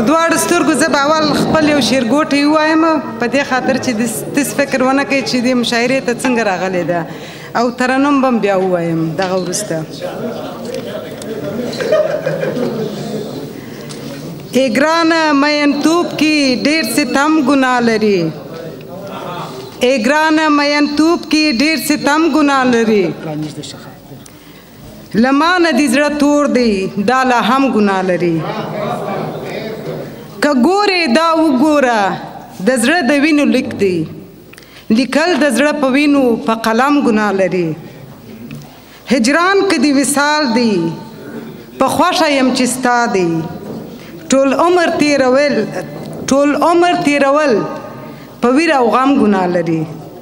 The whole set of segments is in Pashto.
دواړو سترګو زه به اول خپل یو شعرګوټی ووایم په دې خاطر چې داسې فکر ونه کوئ چې دې مشاعرې ته څنګه راغلی ده او ترنم به م بیا ووایم دغه وروسته ای ګرانه مینتوب کې ډېر ستم ګناه لري ای ګرانه مینتوب کې ډېر ستم ګناه لري له ما نه دې زړه تور دی دا لا هم ګناه لري که ګورې دا وګوره د زړه د وینو لیک دی لیکل د زړه په وینو په قلم ګناه لري هجران که دې وصال دی په خوښه یم چې ستا دی ټول عمر تیرول په ویر او غم ګناه لري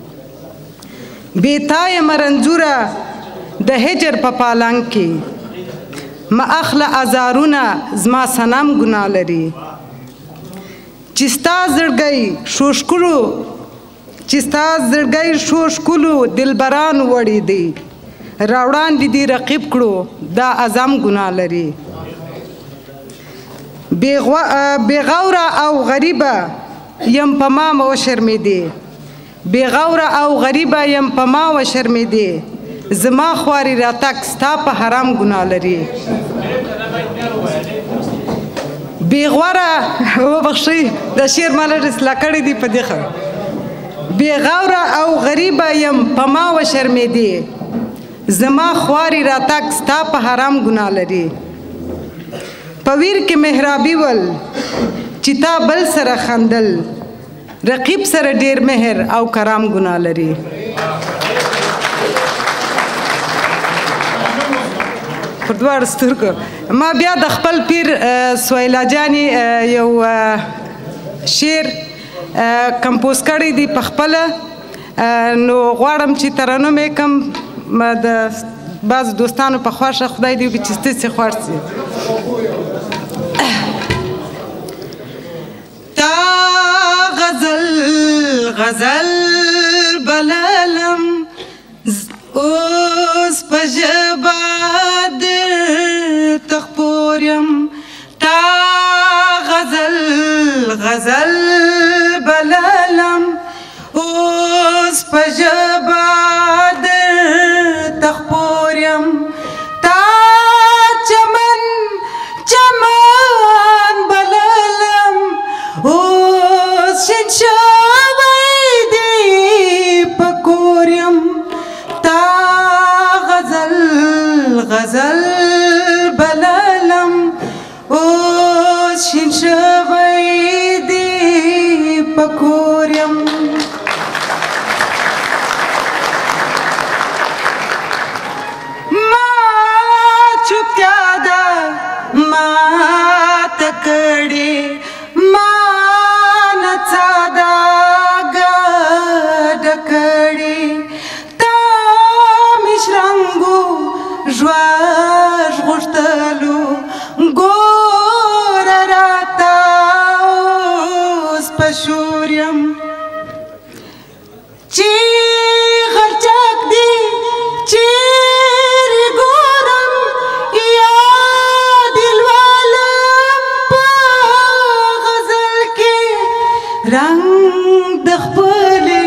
بېتا یم رنځوره د هجر په پالنګ کې ما اخله ازارونه زما صنم ګناه لري چې ستا زړګی شوشکلو دلبران وړي دی راوړاندې دې رقیب کړو دا اعظم ګناه لري بېغوره او غریبه یم په ما وشرمېدې بېغوره او غریبه یم په ما وشرمېدې زما خواري راتګ ستا په حرام ګناه لري بېغوره وبخښئ دا شعر ما لږ اصلاح کړی دی په دې خبره بېغوره او غریبه یم په ما وشرمېدې زما خواري راتګ ستا په حرام ګناه لري په ویر کې محرابي ول چې تا بل سره خندل رقیب سره ډېر مهر او کرام ګناه لري پر دواړو سترګو ما بیا د خپل پیر سهیلا جانې یو شعر کمپوز کړی دی په خپله نو غواړم چې ترنم یې کړم د بعضو دوستانو په خوښه خدای دې وکړي چې ستاسې خوښ شي تا غزل بللم اوس په ژبه درته خپور یم تا غزل بللم اوس په ژبه درته خپور یم تا چمن بللم اوس شین شوی دی په کور یم تا غزل بللم اوس شین شوی دی په کور یم ما چوپتیا ده ماته کړې ما نڅا ده ګډه کړې تا مې شرنګو ژوند غوښتلو ګوره راته اوس په شور یم چې غرچک دی چیرې ګورم یاد یې لولم په غزل کې رنګ د خپلې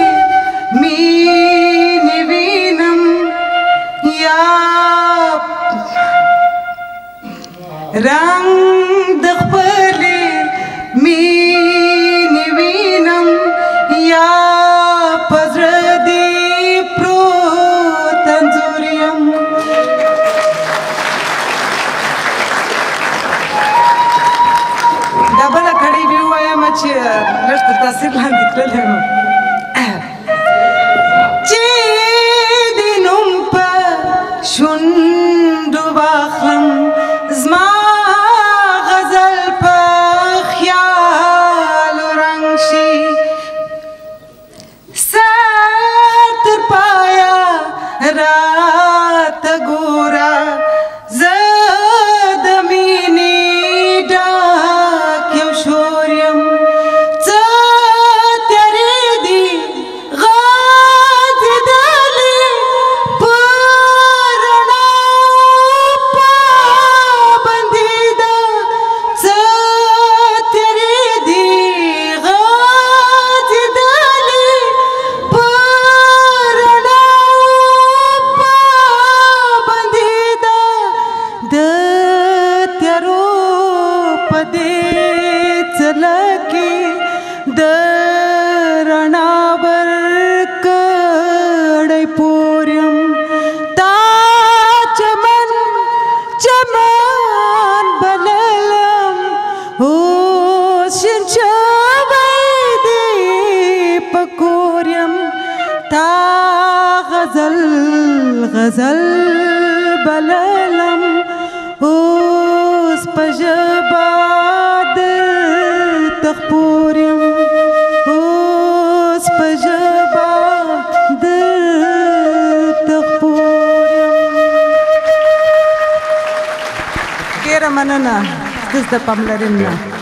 مینې وینم یا رنګ د خپلې مینې وینم یا په زړه دې پروت انځور یم دا بله کړۍ بیا ووایم چې لږ تر تاثیر لاندې تللی یم چې د نوم په شونډو واخلم زما غزل په خیالو رنګ شي سر تر پایه راته ګوره زه د مینې ډک یو شور یم څه تیارې دي غځېدلې په رڼا په د تیارو په دې څله کې د رڼا ورکړی پور یم تا چمن چمن بللم اوس شین شوی دی په کور یم تا غزل غزل بللم اوس په ژبه درته خپور یم اوس په ژبه درته خپور یم. ډېره مننه ستاسو د پاملرنې نه.